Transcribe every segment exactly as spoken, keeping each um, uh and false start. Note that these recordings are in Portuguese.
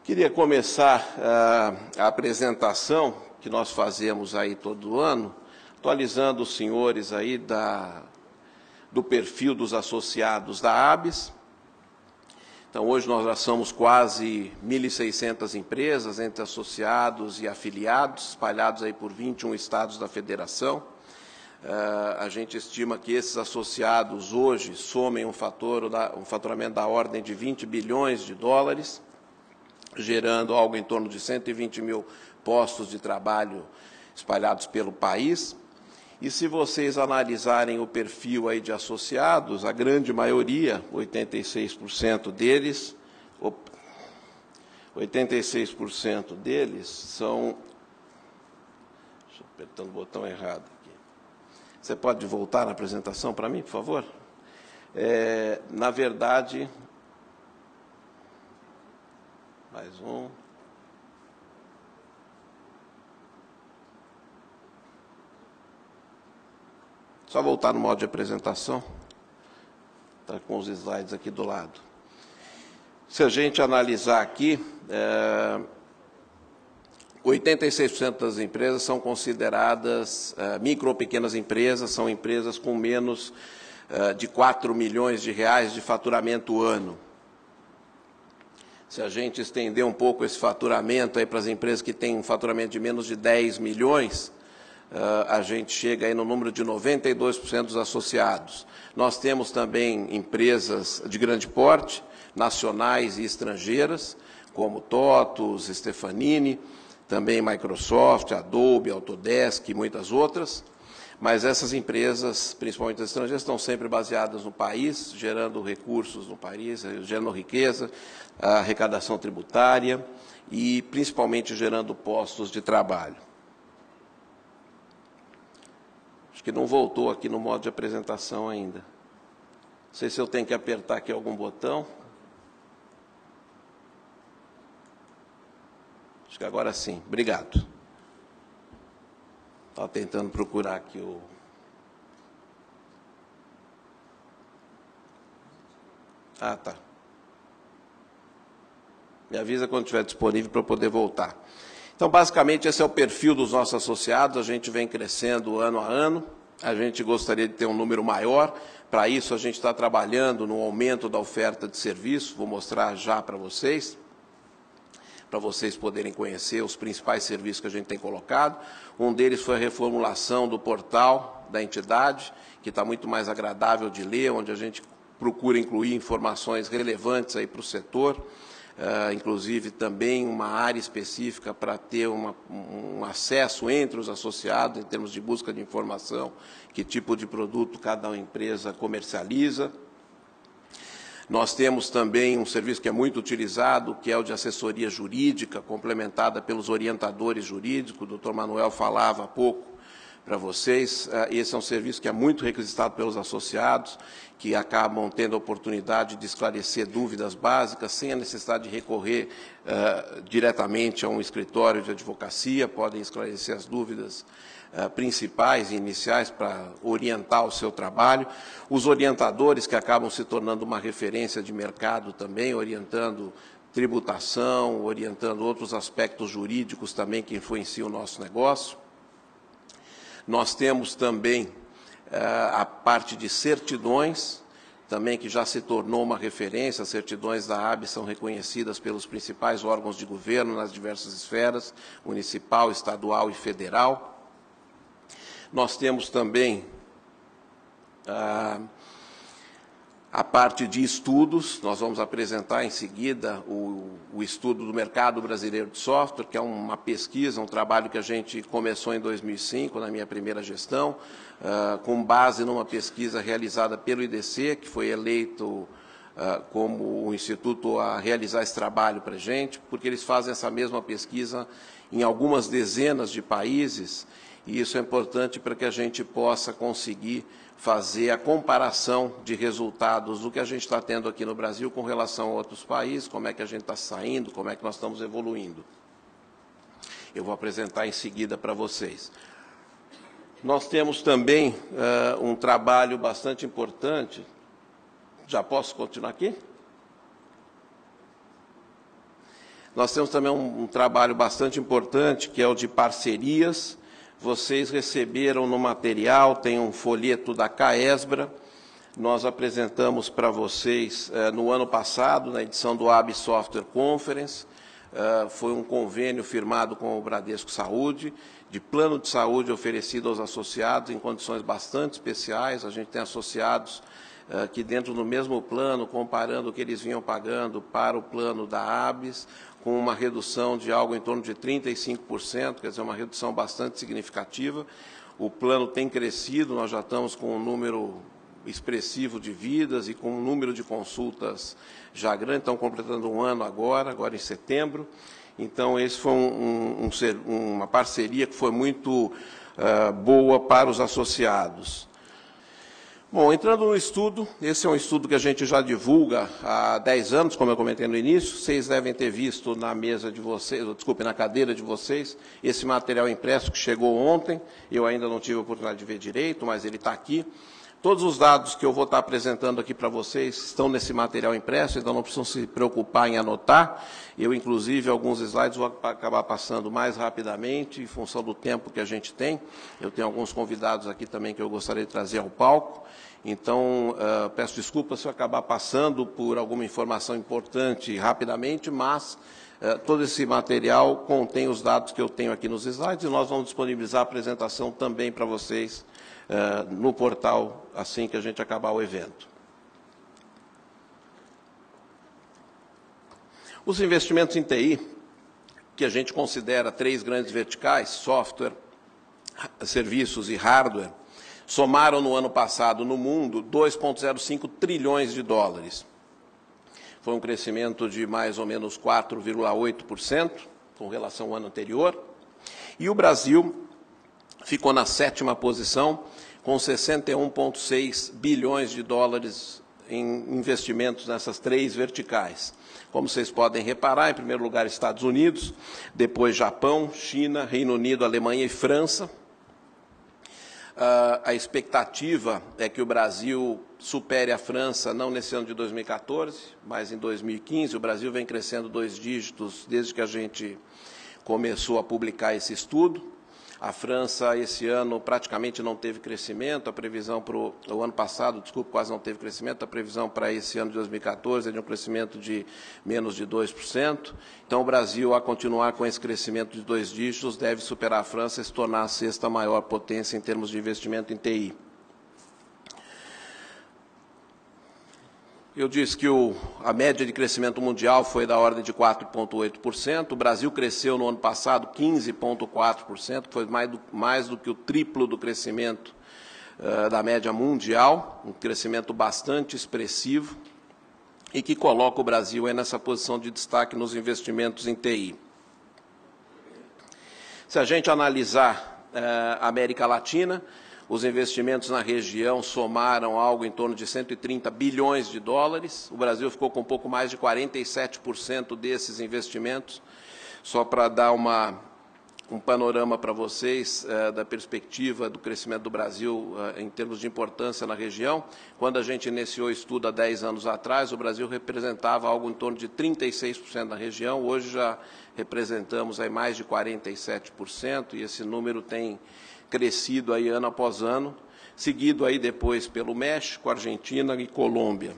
Queria começar uh, a apresentação que nós fazemos aí todo ano, atualizando os senhores aí da, do perfil dos associados da ABES. Então, hoje nós já somos quase mil e seiscentas empresas, entre associados e afiliados, espalhados aí por vinte e um estados da federação. Uh, a gente estima que esses associados hoje somem um, fator, um faturamento da ordem de vinte bilhões de dólares, gerando algo em torno de cento e vinte mil postos de trabalho espalhados pelo país. E se vocês analisarem o perfil aí de associados, a grande maioria, oitenta e seis por cento deles, oitenta e seis por cento deles são... Deixa eu apertando o botão errado aqui. Você pode voltar na apresentação para mim, por favor? É, na verdade... Mais um. Só voltar no modo de apresentação. Está com os slides aqui do lado. Se a gente analisar aqui, é, oitenta e seis por cento das empresas são consideradas é, micro ou pequenas empresas, são empresas com menos é, de quatro milhões de reais de faturamento ano. Se a gente estender um pouco esse faturamento aí para as empresas que têm um faturamento de menos de dez milhões, uh, a gente chega aí no número de noventa e dois por cento dos associados. Nós temos também empresas de grande porte, nacionais e estrangeiras, como TOTUS, Stefanini, também Microsoft, Adobe, Autodesk e muitas outras. Mas essas empresas, principalmente as estrangeiras, estão sempre baseadas no país, gerando recursos no país, gerando riqueza, arrecadação tributária e, principalmente, gerando postos de trabalho. Acho que não voltou aqui no modo de apresentação ainda. Não sei se eu tenho que apertar aqui algum botão. Acho que agora sim. Obrigado. Estava tentando procurar aqui o... Ah, tá. Me avisa quando estiver disponível para eu poder voltar. Então, basicamente, esse é o perfil dos nossos associados. A gente vem crescendo ano a ano. A gente gostaria de ter um número maior. Para isso, a gente está trabalhando no aumento da oferta de serviço. Vou mostrar já para vocês, para vocês poderem conhecer os principais serviços que a gente tem colocado. Um deles foi a reformulação do portal da entidade, que está muito mais agradável de ler, onde a gente procura incluir informações relevantes aí para o setor, uh, inclusive também uma área específica para ter uma, um acesso entre os associados, em termos de busca de informação, que tipo de produto cada empresa comercializa. Nós temos também um serviço que é muito utilizado, que é o de assessoria jurídica, complementada pelos orientadores jurídicos. O doutor Manuel falava há pouco para vocês. Esse é um serviço que é muito requisitado pelos associados, que acabam tendo a oportunidade de esclarecer dúvidas básicas, sem a necessidade de recorrer uh, diretamente a um escritório de advocacia, podem esclarecer as dúvidas Uh, principais e iniciais para orientar o seu trabalho. Os orientadores, que acabam se tornando uma referência de mercado também, orientando tributação, orientando outros aspectos jurídicos também que influenciam o nosso negócio. Nós temos também uh, a parte de certidões, também que já se tornou uma referência. As certidões da ABES são reconhecidas pelos principais órgãos de governo nas diversas esferas, municipal, estadual e federal. Nós temos também ah, a parte de estudos. Nós vamos apresentar em seguida o, o estudo do mercado brasileiro de software, que é uma pesquisa, um trabalho que a gente começou em dois mil e cinco, na minha primeira gestão, ah, com base numa pesquisa realizada pelo I D C, que foi eleito ah, como o instituto a realizar esse trabalho para a gente, porque eles fazem essa mesma pesquisa em algumas dezenas de países. E isso é importante para que a gente possa conseguir fazer a comparação de resultados do que a gente está tendo aqui no Brasil com relação a outros países, como é que a gente está saindo, como é que nós estamos evoluindo. Eu vou apresentar em seguida para vocês. Nós temos também uh, um trabalho bastante importante. Já posso continuar aqui? Nós temos também um, um trabalho bastante importante, que é o de parcerias. Vocês receberam no material, tem um folheto da Caesbra. Nós apresentamos para vocês, eh, no ano passado, na edição do A B Software Conference, eh, foi um convênio firmado com o Bradesco Saúde, de plano de saúde oferecido aos associados em condições bastante especiais. A gente tem associados eh, que dentro do mesmo plano, comparando o que eles vinham pagando para o plano da ABS, com uma redução de algo em torno de trinta e cinco por cento, quer dizer, uma redução bastante significativa. O plano tem crescido, nós já estamos com um número expressivo de vidas e com um número de consultas já grande, estão completando um ano agora, agora em setembro. Então, esse foi um, um, um, uma parceria que foi muito uh, boa para os associados. Bom, entrando no estudo, esse é um estudo que a gente já divulga há dez anos, como eu comentei no início. Vocês devem ter visto na mesa de vocês, desculpe, na cadeira de vocês, esse material impresso que chegou ontem. Eu ainda não tive a oportunidade de ver direito, mas ele está aqui. Todos os dados que eu vou estar apresentando aqui para vocês estão nesse material impresso, então não precisam se preocupar em anotar. Eu, inclusive, alguns slides vou acabar passando mais rapidamente, em função do tempo que a gente tem. Eu tenho alguns convidados aqui também que eu gostaria de trazer ao palco. Então, uh, peço desculpas se eu acabar passando por alguma informação importante rapidamente, mas uh, todo esse material contém os dados que eu tenho aqui nos slides e nós vamos disponibilizar a apresentação também para vocês uh, no portal assim que a gente acabar o evento. Os investimentos em T I, que a gente considera três grandes verticais, software, serviços e hardware, somaram no ano passado no mundo dois vírgula zero cinco trilhões de dólares. Foi um crescimento de mais ou menos quatro vírgula oito por cento com relação ao ano anterior. E o Brasil ficou na sétima posição, com sessenta e um vírgula seis bilhões de dólares em investimentos nessas três verticais. Como vocês podem reparar, em primeiro lugar, Estados Unidos, depois Japão, China, Reino Unido, Alemanha e França. Uh, a expectativa é que o Brasil supere a França, não nesse ano de dois mil e quatorze, mas em dois mil e quinze. O Brasil vem crescendo dois dígitos desde que a gente começou a publicar esse estudo. A França, esse ano, praticamente não teve crescimento. A previsão para o, o ano passado, desculpe, quase não teve crescimento. A previsão para esse ano de dois mil e quatorze é de um crescimento de menos de dois por cento. Então, o Brasil, a continuar com esse crescimento de dois dígitos, deve superar a França e se tornar a sexta maior potência em termos de investimento em T I. Eu disse que o, a média de crescimento mundial foi da ordem de quatro vírgula oito por cento. O Brasil cresceu no ano passado quinze vírgula quatro por cento, foi mais do, mais do que o triplo do crescimento uh, da média mundial, um crescimento bastante expressivo e que coloca o Brasil aí nessa posição de destaque nos investimentos em T I. Se a gente analisar uh, a América Latina, os investimentos na região somaram algo em torno de cento e trinta bilhões de dólares. O Brasil ficou com um pouco mais de quarenta e sete por cento desses investimentos. Só para dar uma, um panorama para vocês eh, da perspectiva do crescimento do Brasil eh, em termos de importância na região. Quando a gente iniciou o estudo há dez anos atrás, o Brasil representava algo em torno de trinta e seis por cento da região. Hoje já representamos aí mais de quarenta e sete por cento e esse número tem crescido aí ano após ano, seguido aí depois pelo México, Argentina e Colômbia.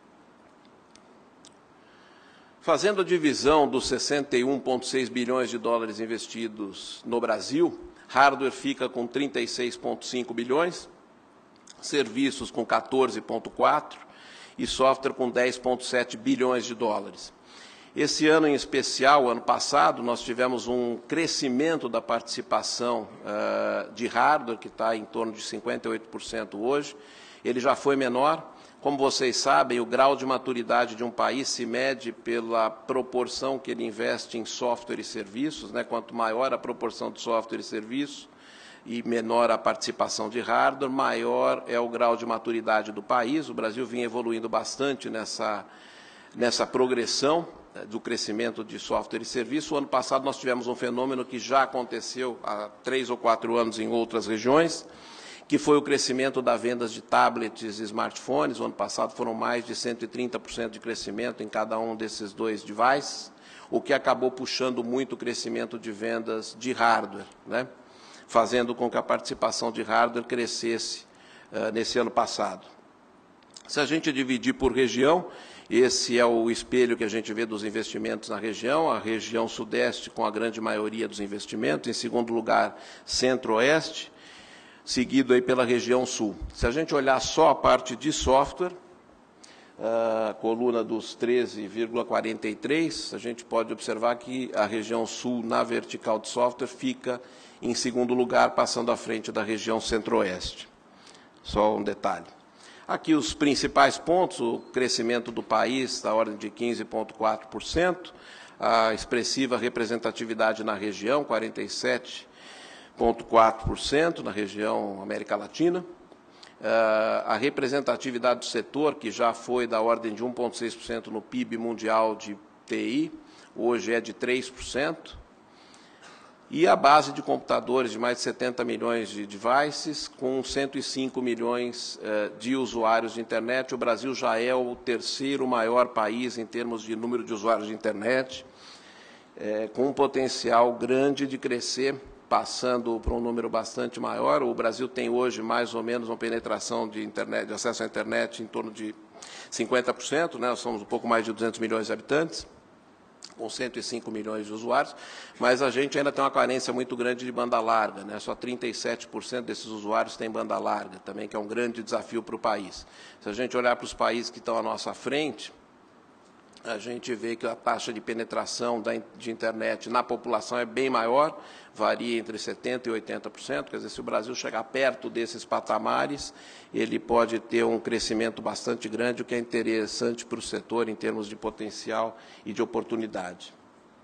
Fazendo a divisão dos sessenta e um vírgula seis bilhões de dólares investidos no Brasil, hardware fica com trinta e seis vírgula cinco bilhões, serviços com quatorze vírgula quatro e software com dez vírgula sete bilhões de dólares. Esse ano em especial, ano passado, nós tivemos um crescimento da participação uh, de hardware, que está em torno de cinquenta e oito por cento hoje. Ele já foi menor. Como vocês sabem, o grau de maturidade de um país se mede pela proporção que ele investe em software e serviços, né? Quanto maior a proporção de software e serviço e menor a participação de hardware, maior é o grau de maturidade do país. O Brasil vinha evoluindo bastante nessa, nessa progressão do crescimento de software e serviço. O ano passado nós tivemos um fenômeno que já aconteceu há três ou quatro anos em outras regiões, que foi o crescimento das vendas de tablets e smartphones. O ano passado foram mais de cento e trinta por cento de crescimento em cada um desses dois devices. o que acabou puxando muito o crescimento de vendas de hardware, né? Fazendo com que a participação de hardware crescesse uh, nesse ano passado. Se a gente dividir por região, esse é o espelho que a gente vê dos investimentos na região, a região sudeste com a grande maioria dos investimentos, em segundo lugar, centro-oeste, seguido aí pela região sul. Se a gente olhar só a parte de software, a coluna dos treze vírgula quarenta e três, a gente pode observar que a região sul, na vertical de software, fica em segundo lugar, passando à frente da região centro-oeste. Só um detalhe. Aqui os principais pontos, o crescimento do país, da ordem de quinze vírgula quatro por cento, a expressiva representatividade na região, quarenta e sete vírgula quatro por cento na região América Latina, a representatividade do setor, que já foi da ordem de um vírgula seis por cento no P I B mundial de T I, hoje é de três por cento, e a base de computadores de mais de setenta milhões de devices, com cento e cinco milhões de usuários de internet. O Brasil já é o terceiro maior país em termos de número de usuários de internet, é, com um potencial grande de crescer, passando para um número bastante maior. O Brasil tem hoje mais ou menos uma penetração de, internet, de acesso à internet em torno de cinquenta por cento, né? Nós somos um pouco mais de duzentos milhões de habitantes, com cento e cinco milhões de usuários, mas a gente ainda tem uma carência muito grande de banda larga, né? Só trinta e sete por cento desses usuários têm banda larga, também, que é um grande desafio para o país. Se a gente olhar para os países que estão à nossa frente, a gente vê que a taxa de penetração da, de internet na população é bem maior, varia entre setenta por cento e oitenta por cento, quer dizer, se o Brasil chegar perto desses patamares, ele pode ter um crescimento bastante grande, o que é interessante para o setor em termos de potencial e de oportunidade.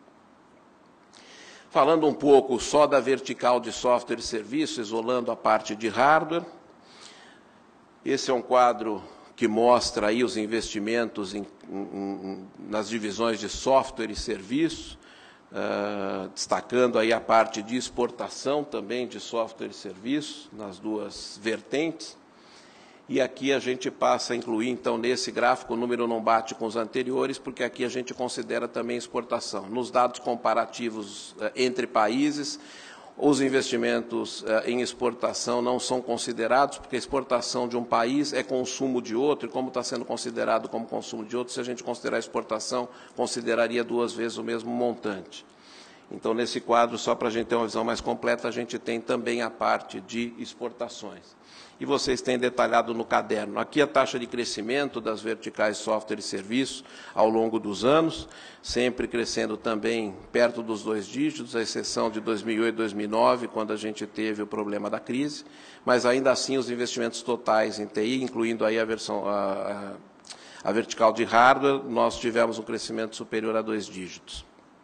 Falando um pouco só da vertical de software e serviço, isolando a parte de hardware, esse é um quadro que mostra aí os investimentos em, em, nas divisões de software e serviço, uh, destacando aí a parte de exportação também de software e serviço, nas duas vertentes. E aqui a gente passa a incluir, então, nesse gráfico, o número não bate com os anteriores, porque aqui a gente considera também exportação. Nos dados comparativos uh, entre países, os investimentos eh, em exportação não são considerados, porque a exportação de um país é consumo de outro, e como está sendo considerado como consumo de outro, se a gente considerar a exportação, consideraria duas vezes o mesmo montante. Então, nesse quadro, só para a gente ter uma visão mais completa, a gente tem também a parte de exportações. E vocês têm detalhado no caderno. Aqui a taxa de crescimento das verticais software e serviço ao longo dos anos, sempre crescendo também perto dos dois dígitos, à exceção de dois mil e oito e dois mil e nove, quando a gente teve o problema da crise, mas ainda assim os investimentos totais em T I, incluindo aí a, versão, a, a, a vertical de hardware, nós tivemos um crescimento superior a dois dígitos.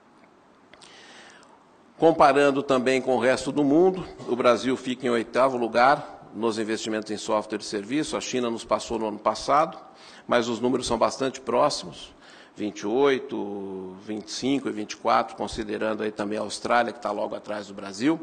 Comparando também com o resto do mundo, o Brasil fica em oitavo lugar nos investimentos em software e serviço. A China nos passou no ano passado, mas os números são bastante próximos, vinte e oito, vinte e cinco e vinte e quatro, considerando aí também a Austrália, que está logo atrás do Brasil.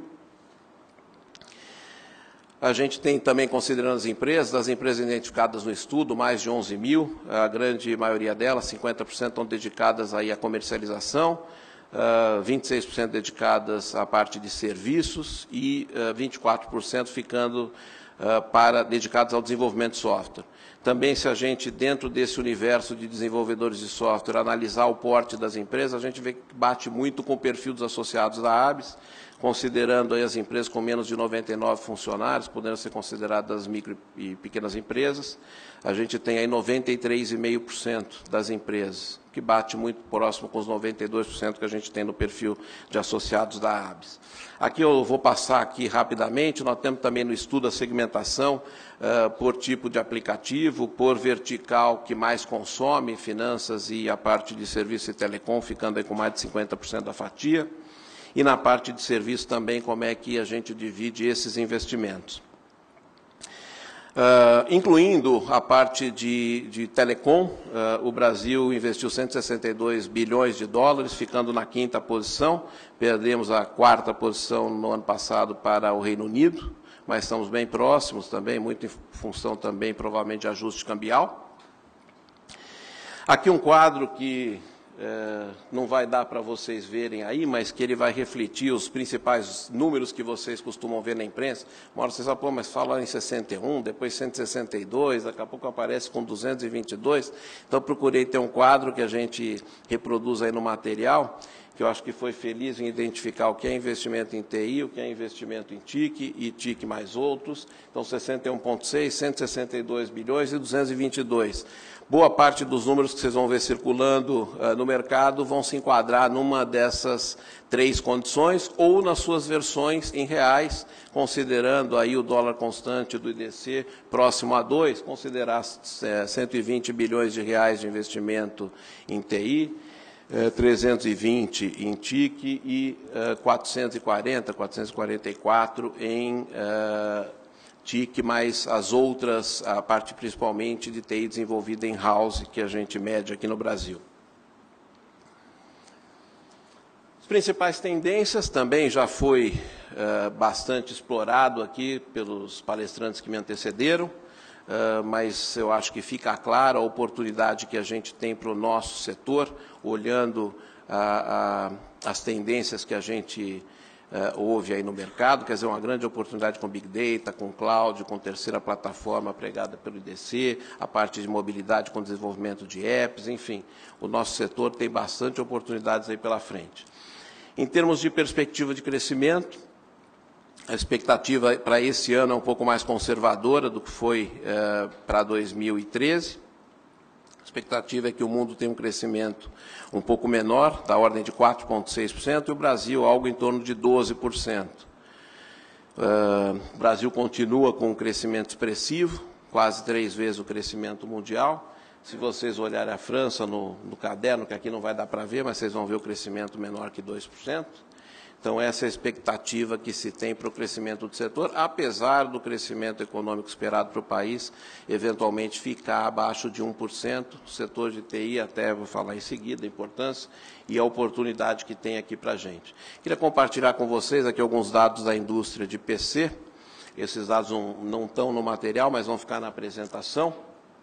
A gente tem também, considerando as empresas, das empresas identificadas no estudo, mais de onze mil, a grande maioria delas, cinquenta por cento, estão dedicadas aí à comercialização, Uh, vinte e seis por cento dedicadas à parte de serviços e uh, vinte e quatro por cento ficando uh, para, dedicados ao desenvolvimento de software. Também, se a gente, dentro desse universo de desenvolvedores de software, analisar o porte das empresas, a gente vê que bate muito com o perfil dos associados da A B S, considerando aí as empresas com menos de noventa e nove funcionários, podendo ser consideradas micro e pequenas empresas. A gente tem aí noventa e três vírgula cinco por cento das empresas, que bate muito próximo com os noventa e dois por cento que a gente tem no perfil de associados da A B S. Aqui eu vou passar aqui rapidamente, nós temos também no estudo a segmentação uh, por tipo de aplicativo, por vertical que mais consome, finanças e a parte de serviço e telecom, ficando aí com mais de cinquenta por cento da fatia. E na parte de serviço também, como é que a gente divide esses investimentos. Uh, incluindo a parte de, de telecom, uh, o Brasil investiu cento e sessenta e dois bilhões de dólares, ficando na quinta posição. Perdemos a quarta posição no ano passado para o Reino Unido, mas estamos bem próximos também, muito em função também, provavelmente, de ajuste cambial. Aqui um quadro que é, não vai dar para vocês verem aí, mas que ele vai refletir os principais números que vocês costumam ver na imprensa. Uma hora vocês falam, pô, mas fala em sessenta e um, depois cento e sessenta e dois, daqui a pouco aparece com duzentos e vinte e dois. Então, procurei ter um quadro que a gente reproduz aí no material, que eu acho que foi feliz em identificar o que é investimento em T I, o que é investimento em T I C e T I C mais outros. Então, sessenta e um vírgula seis, cento e sessenta e dois bilhões e duzentos e vinte e dois. Boa parte dos números que vocês vão ver circulando uh, no mercado vão se enquadrar numa dessas três condições ou nas suas versões em reais, considerando aí o dólar constante do I D C próximo a dois, considerar uh, cento e vinte bilhões de reais de investimento em T I, uh, trezentos e vinte em T I C e uh, quatrocentos e quarenta, quatrocentos e quarenta e quatro em uh, T I C, mais as outras, a parte principalmente de T I desenvolvida em house, que a gente mede aqui no Brasil. As principais tendências também já foi uh, bastante explorado aqui pelos palestrantes que me antecederam, uh, mas eu acho que fica clara a oportunidade que a gente tem para o nosso setor, olhando a, a, as tendências que a gente Uh, houve aí no mercado, quer dizer, uma grande oportunidade com Big Data, com Cloud, com terceira plataforma pregada pelo I D C, a parte de mobilidade com desenvolvimento de apps, enfim, o nosso setor tem bastante oportunidades aí pela frente. Em termos de perspectiva de crescimento, a expectativa para esse ano é um pouco mais conservadora do que foi uh, para dois mil e treze. A expectativa é que o mundo tenha um crescimento um pouco menor, da ordem de quatro vírgula seis por cento, e o Brasil algo em torno de doze por cento. Uh, o Brasil continua com um crescimento expressivo, quase três vezes o crescimento mundial. Se vocês olharem a França no, no caderno, que aqui não vai dar para ver, mas vocês vão ver o crescimento menor que dois por cento. Então, essa é a expectativa que se tem para o crescimento do setor, apesar do crescimento econômico esperado para o país, eventualmente ficar abaixo de um por cento. O setor de T I, até vou falar em seguida, a importância e a oportunidade que tem aqui para a gente. Queria compartilhar com vocês aqui alguns dados da indústria de P C. Esses dados não, não estão no material, mas vão ficar na apresentação.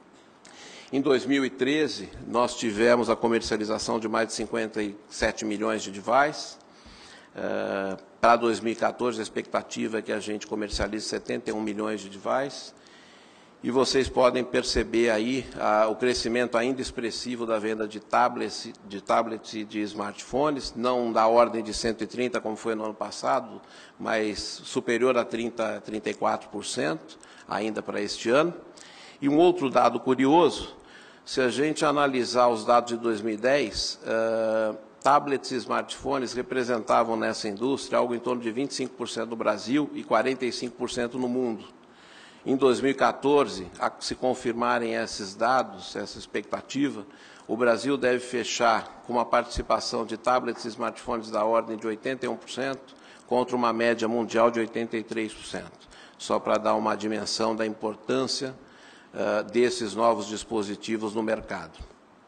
Em dois mil e treze, nós tivemos a comercialização de mais de cinquenta e sete milhões de devices. Uh, para dois mil e quatorze, a expectativa é que a gente comercialize setenta e um milhões de devices. E vocês podem perceber aí uh, o crescimento ainda expressivo da venda de tablets, de tablets e de smartphones, não da ordem de cento e trinta, como foi no ano passado, mas superior a trinta, trinta e quatro por cento ainda para este ano. E um outro dado curioso, se a gente analisar os dados de dois mil e dez, uh, tablets e smartphones representavam nessa indústria algo em torno de vinte e cinco por cento no Brasil e quarenta e cinco por cento no mundo. Em dois mil e quatorze, a se confirmarem esses dados, essa expectativa, o Brasil deve fechar com uma participação de tablets e smartphones da ordem de oitenta e um por cento, contra uma média mundial de oitenta e três por cento. Só para dar uma dimensão da importância uh, desses novos dispositivos no mercado.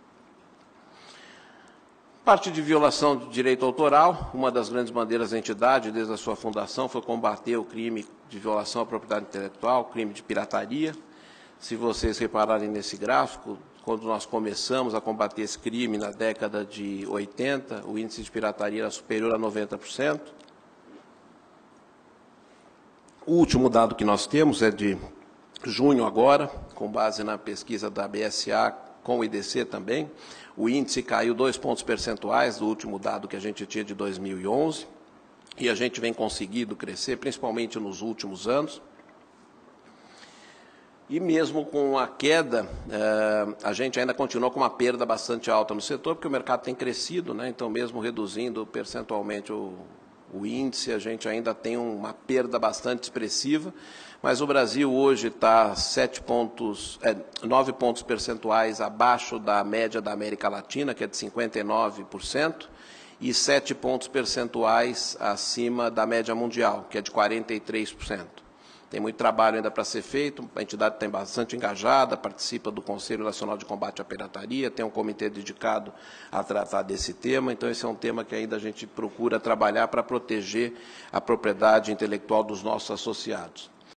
Parte de violação de direito autoral, uma das grandes bandeiras da entidade, desde a sua fundação, foi combater o crime de violação à propriedade intelectual, crime de pirataria. Se vocês repararem nesse gráfico, quando nós começamos a combater esse crime na década de oitenta, o índice de pirataria era superior a noventa por cento. O último dado que nós temos é de junho agora, com base na pesquisa da B S A com o I D C também. O índice caiu dois pontos percentuais do último dado que a gente tinha de dois mil e onze, e a gente vem conseguindo crescer, principalmente nos últimos anos. E mesmo com a queda, eh, a gente ainda continua com uma perda bastante alta no setor, porque o mercado tem crescido, né? Então, mesmo reduzindo percentualmente o, o índice, a gente ainda tem uma perda bastante expressiva. Mas o Brasil hoje está sete pontos, é, nove pontos percentuais abaixo da média da América Latina, que é de cinquenta e nove por cento, e sete pontos percentuais acima da média mundial, que é de quarenta e três por cento. Tem muito trabalho ainda para ser feito, a entidade está bastante engajada, participa do Conselho Nacional de Combate à Pirataria, tem um comitê dedicado a tratar desse tema, então esse é um tema que ainda a gente procura trabalhar para proteger a propriedade intelectual dos nossos associados.